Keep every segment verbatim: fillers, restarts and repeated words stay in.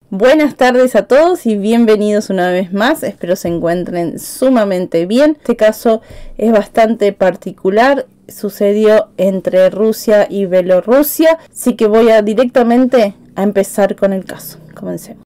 Buenas tardes a todos y bienvenidos una vez más, espero se encuentren sumamente bien. Este caso es bastante particular, sucedió entre Rusia y Bielorrusia, así que voy a directamente a empezar con el caso. Comencemos.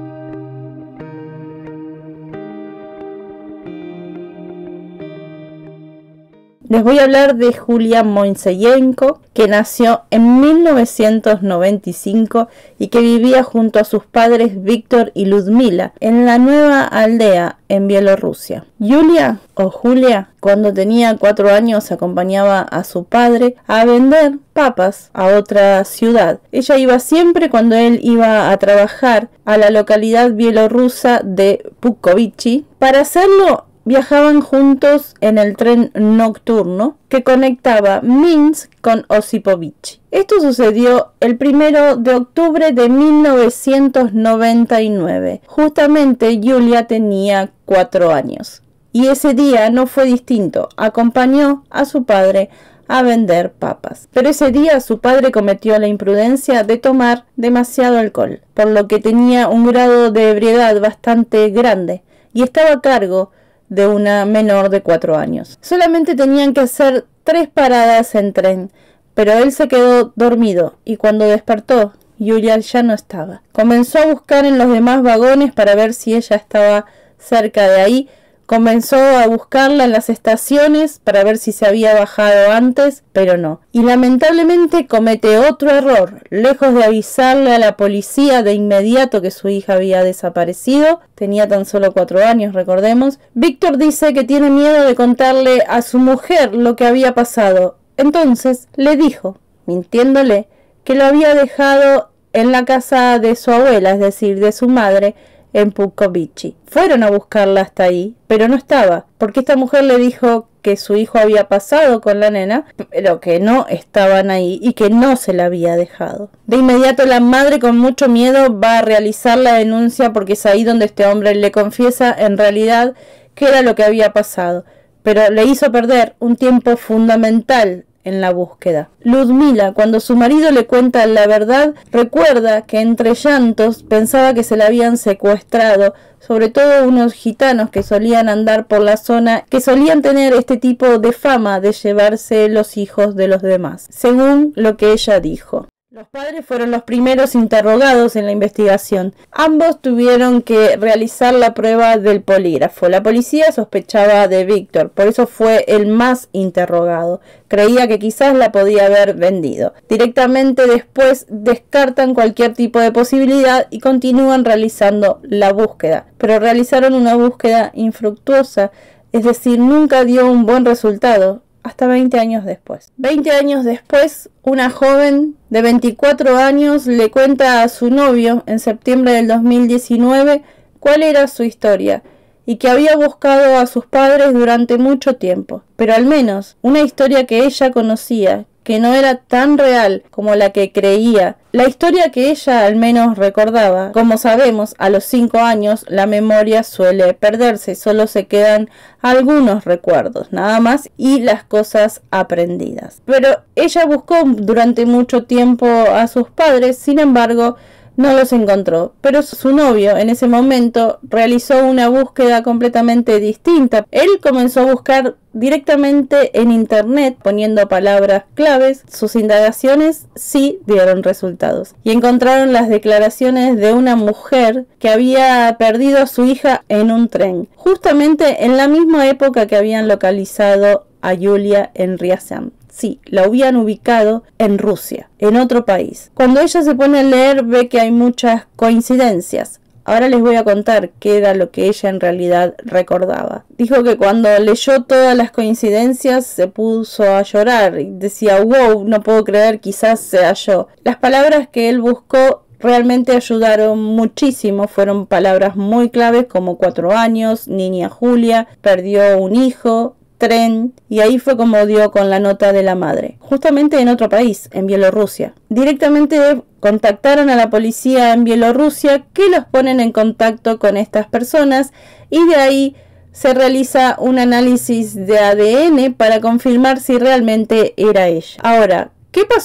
Les voy a hablar de Julia Moiseyenko, que nació en mil novecientos noventa y cinco y que vivía junto a sus padres Víctor y Ludmila en la Nueva Aldea en Bielorrusia. Julia o Julia, cuando tenía cuatro años, acompañaba a su padre a vender papas a otra ciudad. Ella iba siempre cuando él iba a trabajar a la localidad bielorrusa de Pukovichi. Para hacerlo, viajaban juntos en el tren nocturno que conectaba Minsk con Osipovich. Esto sucedió el primero de octubre de mil novecientos noventa y nueve. Justamente Julia tenía cuatro años. Y ese día no fue distinto. Acompañó a su padre a vender papas. Pero ese día su padre cometió la imprudencia de tomar demasiado alcohol, por lo que tenía un grado de ebriedad bastante grande y estaba a cargo de una menor de cuatro años. Solamente tenían que hacer tres paradas en tren, pero él se quedó dormido y cuando despertó, Julia ya no estaba. Comenzó a buscar en los demás vagones para ver si ella estaba cerca de ahí. Comenzó a buscarla en las estaciones para ver si se había bajado antes, pero no. Y lamentablemente comete otro error. Lejos de avisarle a la policía de inmediato que su hija había desaparecido, tenía tan solo cuatro años, recordemos, Víctor dice que tiene miedo de contarle a su mujer lo que había pasado. Entonces le dijo, mintiéndole, que lo había dejado en la casa de su abuela, es decir, de su madre, en Pukovichi. Fueron a buscarla hasta ahí, pero no estaba, porque esta mujer le dijo que su hijo había pasado con la nena, pero que no estaban ahí y que no se la había dejado. De inmediato la madre, con mucho miedo, va a realizar la denuncia porque es ahí donde este hombre le confiesa en realidad qué era lo que había pasado, pero le hizo perder un tiempo fundamental en la búsqueda. Ludmila, cuando su marido le cuenta la verdad, recuerda que entre llantos pensaba que se la habían secuestrado, sobre todo unos gitanos que solían andar por la zona, que solían tener este tipo de fama de llevarse los hijos de los demás, según lo que ella dijo. Los padres fueron los primeros interrogados en la investigación. Ambos tuvieron que realizar la prueba del polígrafo. La policía sospechaba de Víctor, por eso fue el más interrogado. Creía que quizás la podía haber vendido. Directamente después descartan cualquier tipo de posibilidad y continúan realizando la búsqueda. Pero realizaron una búsqueda infructuosa, es decir, nunca dio un buen resultado. Hasta veinte años después. veinte años después, una joven de veinticuatro años le cuenta a su novio en septiembre del dos mil diecinueve cuál era su historia y que había buscado a sus padres durante mucho tiempo, pero al menos una historia que ella conocía, que no era tan real como la que creía, la historia que ella al menos recordaba. Como sabemos, a los cinco años la memoria suele perderse, solo se quedan algunos recuerdos, nada más, y las cosas aprendidas. Pero ella buscó durante mucho tiempo a sus padres, sin embargo, no los encontró, pero su novio en ese momento realizó una búsqueda completamente distinta. Él comenzó a buscar directamente en internet poniendo palabras claves. Sus indagaciones sí dieron resultados y encontraron las declaraciones de una mujer que había perdido a su hija en un tren, justamente en la misma época que habían localizado a Julia en Ryazan. Sí, la habían ubicado en Rusia, en otro país. Cuando ella se pone a leer, ve que hay muchas coincidencias. Ahora les voy a contar qué era lo que ella en realidad recordaba. Dijo que cuando leyó todas las coincidencias se puso a llorar y decía, wow, no puedo creer, quizás sea yo. Las palabras que él buscó realmente ayudaron muchísimo, fueron palabras muy claves como cuatro años, niña Julia, perdió un hijo, tren, y ahí fue como dio con la nota de la madre, justamente en otro país, en Bielorrusia. Directamente contactaron a la policía en Bielorrusia, que los ponen en contacto con estas personas, y de ahí se realiza un análisis de A D N para confirmar si realmente era ella. Ahora, ¿qué pasó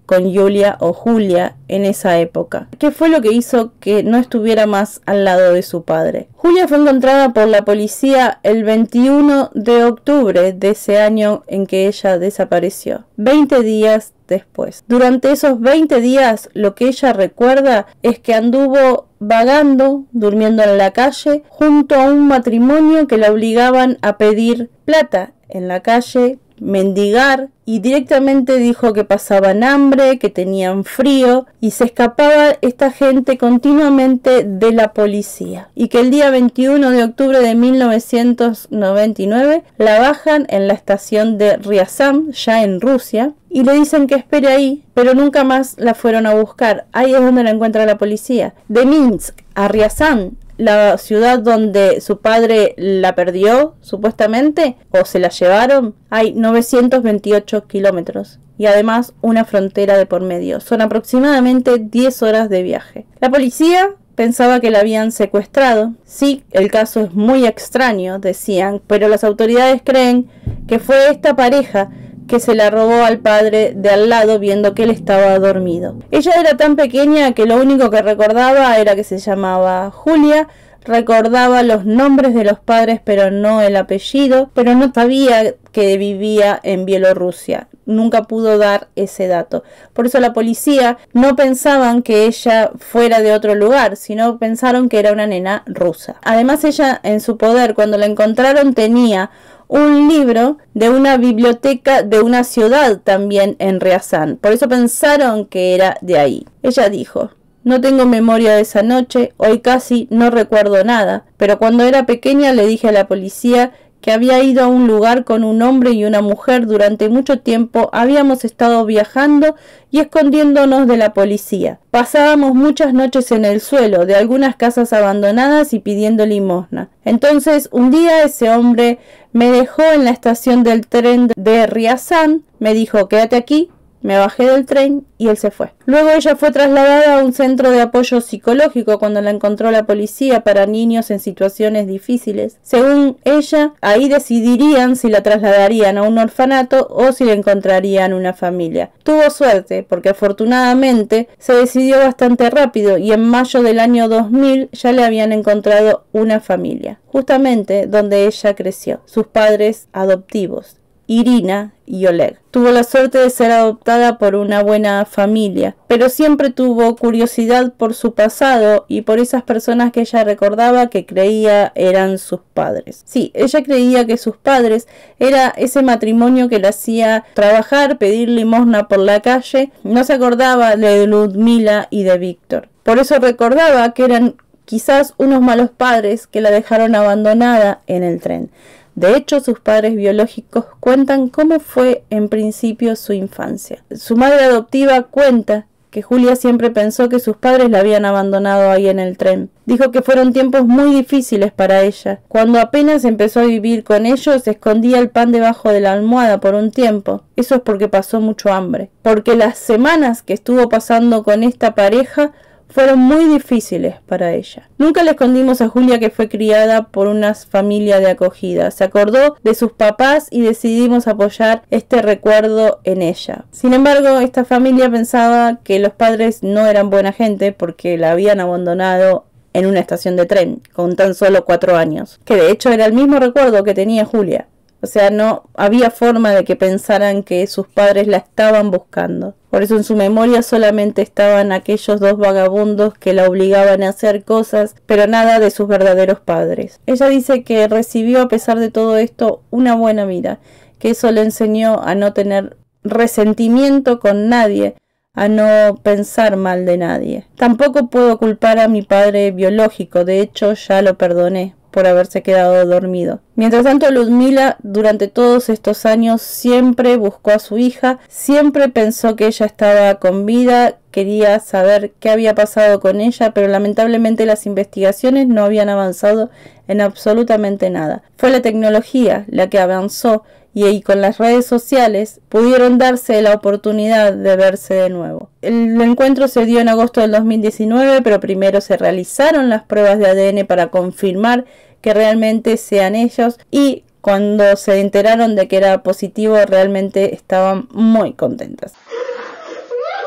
con Julia o Julia en esa época. ¿Qué fue lo que hizo que no estuviera más al lado de su padre? Julia fue encontrada por la policía el veintiuno de octubre de ese año en que ella desapareció, veinte días después. Durante esos veinte días, lo que ella recuerda es que anduvo vagando, durmiendo en la calle, junto a un matrimonio que la obligaban a pedir plata en la calle, mendigar, y directamente dijo que pasaban hambre, que tenían frío, y se escapaba esta gente continuamente de la policía, y que el día veintiuno de octubre de mil novecientos noventa y nueve la bajan en la estación de Ryazan, ya en Rusia, y le dicen que espere ahí, pero nunca más la fueron a buscar. Ahí es donde la encuentra la policía. De Minsk a Ryazan, la ciudad donde su padre la perdió, supuestamente, o se la llevaron, hay novecientos veintiocho kilómetros. Y además una frontera de por medio. Son aproximadamente diez horas de viaje. La policía pensaba que la habían secuestrado. Sí, el caso es muy extraño, decían, pero las autoridades creen que fue esta pareja que se la robó al padre de al lado viendo que él estaba dormido. Ella era tan pequeña que lo único que recordaba era que se llamaba Julia, recordaba los nombres de los padres pero no el apellido, pero no sabía que vivía en Bielorrusia. Nunca pudo dar ese dato. Por eso la policía no pensaban que ella fuera de otro lugar, sino pensaron que era una nena rusa. Además, ella en su poder, cuando la encontraron, tenía un libro de una biblioteca de una ciudad también en Ryazan. Por eso pensaron que era de ahí. Ella dijo: no tengo memoria de esa noche, hoy casi no recuerdo nada, pero cuando era pequeña le dije a la policía que había ido a un lugar con un hombre y una mujer. Durante mucho tiempo habíamos estado viajando y escondiéndonos de la policía. Pasábamos muchas noches en el suelo de algunas casas abandonadas y pidiendo limosna. Entonces un día ese hombre me dejó en la estación del tren de Ryazan, me dijo: quédate aquí. Me bajé del tren y él se fue. Luego ella fue trasladada a un centro de apoyo psicológico cuando la encontró la policía para niños en situaciones difíciles. Según ella, ahí decidirían si la trasladarían a un orfanato o si le encontrarían una familia. Tuvo suerte porque afortunadamente se decidió bastante rápido y en mayo del año dos mil ya le habían encontrado una familia, justamente donde ella creció, sus padres adoptivos, Irina y Oleg. Tuvo la suerte de ser adoptada por una buena familia, pero siempre tuvo curiosidad por su pasado y por esas personas que ella recordaba que creía eran sus padres. Sí, ella creía que sus padres era ese matrimonio que le hacía trabajar, pedir limosna por la calle. No se acordaba de Ludmila y de Víctor. Por eso recordaba que eran quizás unos malos padres que la dejaron abandonada en el tren. De hecho, sus padres biológicos cuentan cómo fue en principio su infancia. Su madre adoptiva cuenta que Julia siempre pensó que sus padres la habían abandonado ahí en el tren. Dijo que fueron tiempos muy difíciles para ella. Cuando apenas empezó a vivir con ellos, escondía el pan debajo de la almohada por un tiempo. Eso es porque pasó mucho hambre. Porque las semanas que estuvo pasando con esta pareja fueron muy difíciles para ella. Nunca le escondimos a Julia que fue criada por una familia de acogida. Se acordó de sus papás y decidimos apoyar este recuerdo en ella. Sin embargo, esta familia pensaba que los padres no eran buena gente porque la habían abandonado en una estación de tren con tan solo cuatro años. Que de hecho era el mismo recuerdo que tenía Julia. O sea, no había forma de que pensaran que sus padres la estaban buscando. Por eso en su memoria solamente estaban aquellos dos vagabundos que la obligaban a hacer cosas, pero nada de sus verdaderos padres. Ella dice que recibió a pesar de todo esto una buena vida, que eso le enseñó a no tener resentimiento con nadie, a no pensar mal de nadie. Tampoco puedo culpar a mi padre biológico, de hecho ya lo perdoné por haberse quedado dormido. Mientras tanto, Ludmila durante todos estos años siempre buscó a su hija, siempre pensó que ella estaba con vida, quería saber qué había pasado con ella, pero lamentablemente las investigaciones no habían avanzado en absolutamente nada. Fue la tecnología la que avanzó y ahí con las redes sociales pudieron darse la oportunidad de verse de nuevo. El encuentro se dio en agosto del dos mil diecinueve, pero primero se realizaron las pruebas de A D N para confirmar que realmente sean ellos, y cuando se enteraron de que era positivo realmente estaban muy contentas.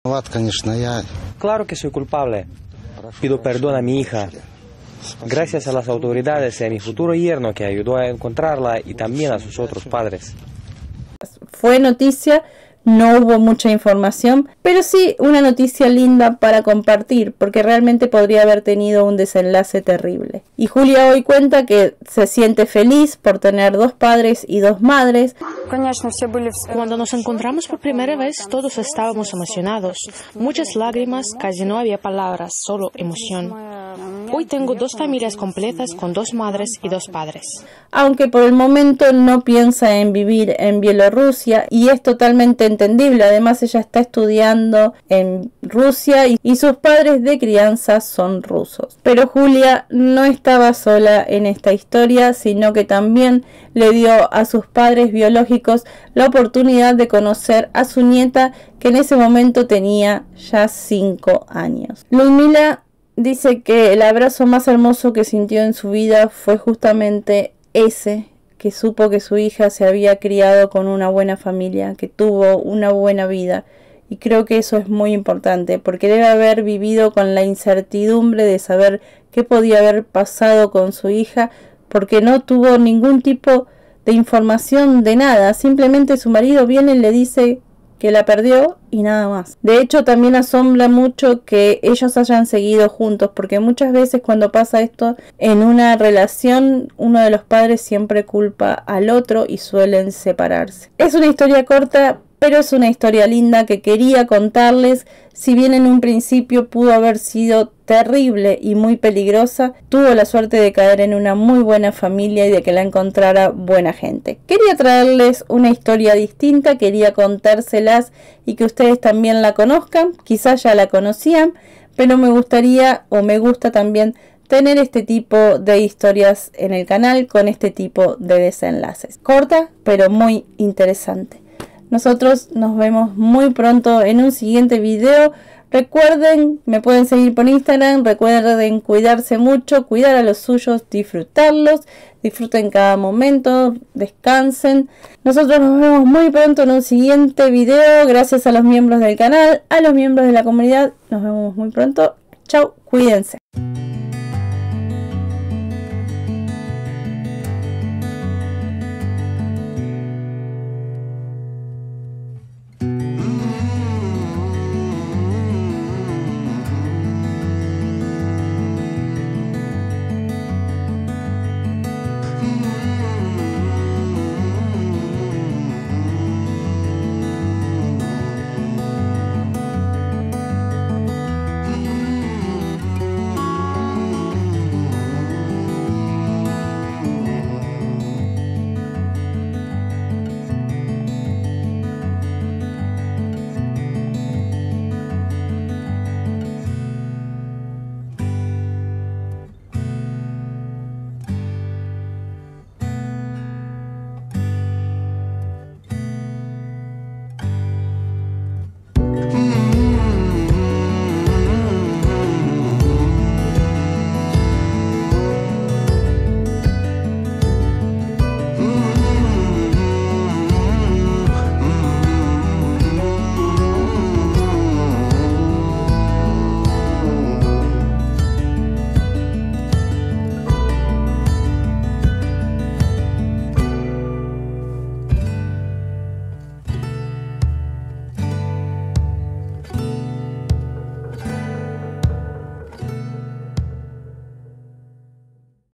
Claro que soy culpable. Pido perdón a mi hija. Gracias a las autoridades y a mi futuro yerno que ayudó a encontrarla y también a sus otros padres. Fue noticia, no hubo mucha información, pero sí una noticia linda para compartir, porque realmente podría haber tenido un desenlace terrible. Y Julia hoy cuenta que se siente feliz por tener dos padres y dos madres. Cuando nos encontramos por primera vez, todos estábamos emocionados. Muchas lágrimas, casi no había palabras, solo emoción. Hoy tengo dos familias completas con dos madres y dos padres. Aunque por el momento no piensa en vivir en Bielorrusia, y es totalmente entendible. Además, ella está estudiando en Rusia y, y sus padres de crianza son rusos. Pero Julia no estaba sola en esta historia, sino que también le dio a sus padres biológicos la oportunidad de conocer a su nieta, que en ese momento tenía ya cinco años. Ludmila dice que el abrazo más hermoso que sintió en su vida fue justamente ese, que supo que su hija se había criado con una buena familia, que tuvo una buena vida. Y creo que eso es muy importante, porque debe haber vivido con la incertidumbre de saber qué podía haber pasado con su hija, porque no tuvo ningún tipo de información de nada. Simplemente su marido viene y le dice que la perdió y nada más. De hecho, también asombra mucho que ellos hayan seguido juntos, porque muchas veces cuando pasa esto en una relación, uno de los padres siempre culpa al otro y suelen separarse. Es una historia corta, pero es una historia linda que quería contarles. Si bien en un principio pudo haber sido terrible y muy peligrosa, tuvo la suerte de caer en una muy buena familia y de que la encontrara buena gente. Quería traerles una historia distinta, quería contárselas y que ustedes también la conozcan. Quizás ya la conocían, pero me gustaría o me gusta también tener este tipo de historias en el canal con este tipo de desenlaces. Corta, pero muy interesante. Nosotros nos vemos muy pronto en un siguiente video. Recuerden, me pueden seguir por Instagram. Recuerden cuidarse mucho, cuidar a los suyos, disfrutarlos. Disfruten cada momento, descansen. Nosotros nos vemos muy pronto en un siguiente video. Gracias a los miembros del canal, a los miembros de la comunidad. Nos vemos muy pronto. Chau, cuídense.